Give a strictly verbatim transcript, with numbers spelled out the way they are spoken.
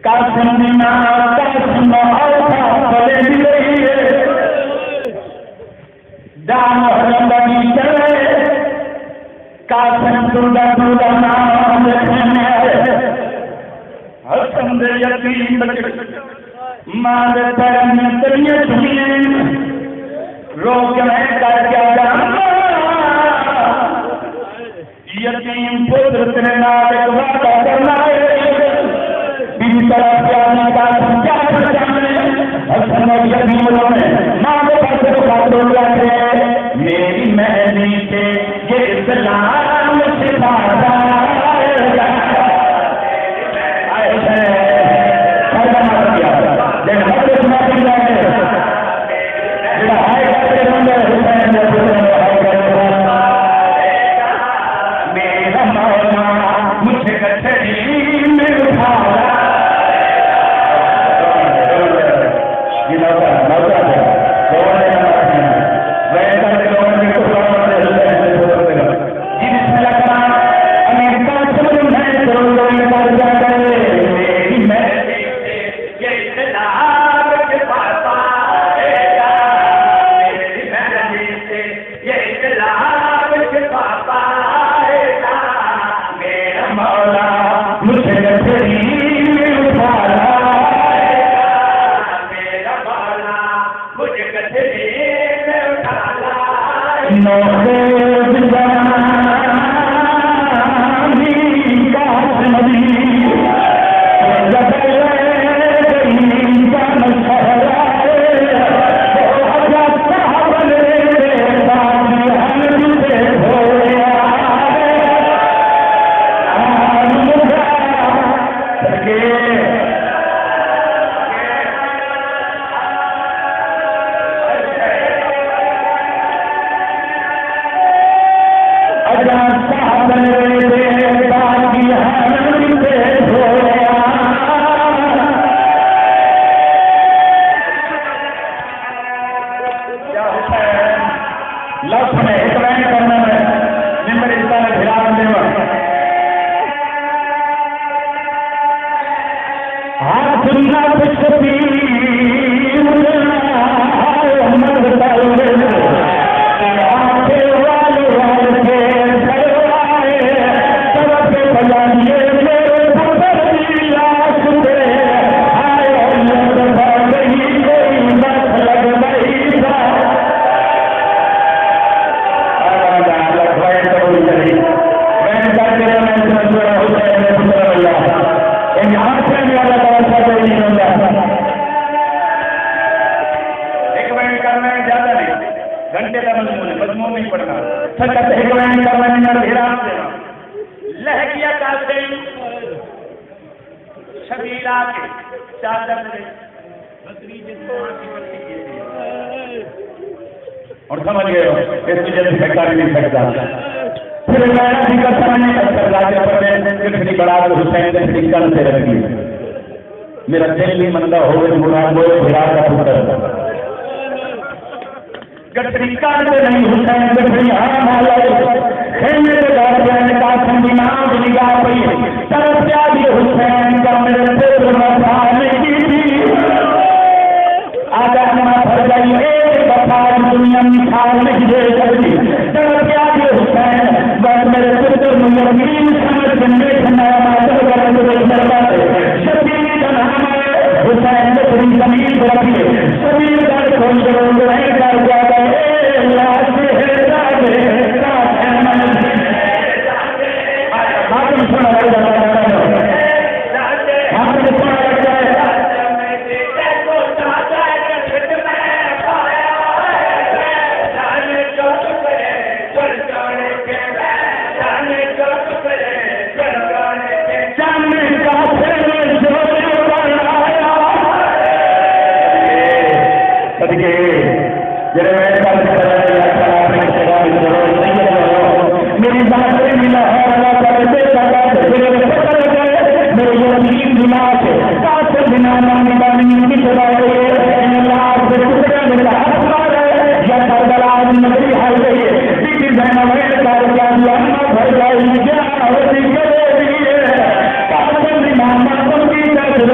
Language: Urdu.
قاسم دینا قاسم آتا پلے دیئے دام حرمدی چلے قاسم دودا دودا نام لکھنے حسن دے یتیم بچے ماں دے پیرنے تریے چھوئے روک میں کر کیا جانا یتیم پتر تیرے نال ایک وعدہ کرنا ہے بیوی طرح پیانے کا کیا جانے حسن اور یتیموں نے ماں کے پاس کو کھاتوں جاتے میری مہدی سے یہ اسلام سکھاتا ہے آئے ہے خیرہ مات کیا لیکن حضرت ماتم جائے جڑا آئے کرتے ہوں گے حسین جب حسین آئے کرتے ہوں میرا مولا مجھے کچھڑی میں اٹھایا یہ نوکر نوکر ہے دوڑنے کا بات ہے ویسا کے دوڑنے کو دوڑنے سے حسین سے دوڑنے کا جی بسم اللہ کرام امیر قاسم میں دوڑنے کا جا گئے میری مہدی سے یہ اطلاع کے پاس آئے گا میری مہدی سے یہ اطلاع کے پاس آئے گا میرا مولا مجھے کچھڑی میں اٹھایا میرا مولا مجھے کچھڑی میں اٹھایا نوکے زمانی قاسم دی لگے گئی جان سہرائے بہت صحابہ نے باقی ہم سے ہویا آمدہ سکے اجا صاحب نے باقی ہم سے ہویا کیا حسین لفظ میں اقرائن کرنا ہے نمبر اسلام بھیران دیوا ہاتھ نہ بچتی مجھے آئے امر تاؤے آتے والے والے کے سروائے طرف بجانیے میرے پتر کی لاش دے آئے اللہ دبا گئی کوئی بس لگ گئی تھا آجا لکھوائے تو چلی میں کہتے ہیں میں سنسورہ حسین میں پتر اللہ ان آنکھیں میں اللہ تعالیٰ سے نہیں ہوتا ایک منٹ کرنا ہے زیادہ نہیں گھنٹے کا مضمون ہے مضمون نہیں پڑھنا سکت ایک منٹ کرنا ہے نر دھیران سے لہکیا قاسم شبیر آکے چادر دے بدری جیسے وہاں کی بچی کی تھی اور سمجھ گئے ہو اس کی جیسے سکتا نہیں سکتا پھر میں نے ذکر سمجھنے کا سر راجہ پر میں کتنی بڑا حسین سے کن سے رکھی میرا دل بھی مندہ ہوئے مراد ہوئے بھرا کا پتر گٹری کان سے نہیں حسین گٹری آم آلائی خیمے سے دار جائے قاسم بھی نام نگاہ پئی طرف جادی حسین کا میرے دل رفانے کی تھی آجا ہمارا بھر جائی ایک بفار دنیا مثال نہیں دے کرتی طرف جادی حسین بس میرے پتر مجرمین سمجھ بندے سنایا ماتر کرنے دے درباتے شبیر کا نام ہے حسین بطری زمین برکیے شبیر کا کھول کروں گے رہے کر جاتا ہے اللہ سے ہے جاتے حاکم سنا رہا ہے حاکم سنا رہا ہے میری بات ملا ہے میرے یقین بنا سے کافر بنا نامی بانی کی سوائے اللہ سے کتنے میرا حق مارے یا سردلان نبی حال گئی بیٹی بہنہ ویل کار کیا دیا اما بھر جائی جا ہوتی کرے دیئے کافر بنا مطلب کی تک